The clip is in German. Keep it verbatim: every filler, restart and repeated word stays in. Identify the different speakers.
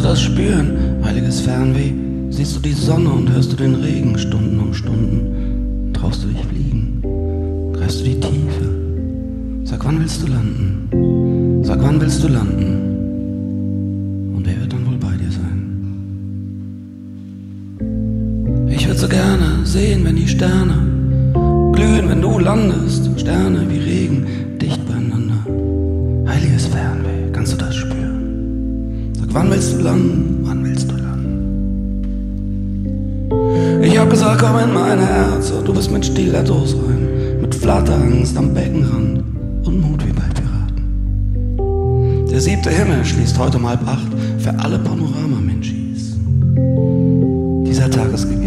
Speaker 1: das spüren, heiliges Fernweh? Siehst du die Sonne und hörst du den Regen Stunden um Stunden? Traust du dich fliegen? Greifst du die Tiefe? Sag, wann willst du landen? Sag, wann willst du landen? Und wer wird dann wohl bei dir sein? Ich würde so gerne sehen, wenn die Sterne glühen, wenn du landest. Sterne wie Regen, dicht beieinander. Heiliges Fernweh, kannst du das spüren? Sag, wann willst du landen? Wann willst du landen? Ich hab gesagt, komm in mein Herz, oh, du bist mit Stilettos rein, mit Flatterangst am Beckenrand und Mut wie bei Piraten. Der siebte Himmel schließt heute um halb acht für alle Panorama-Menschis. Dieser Tag ist gegeben.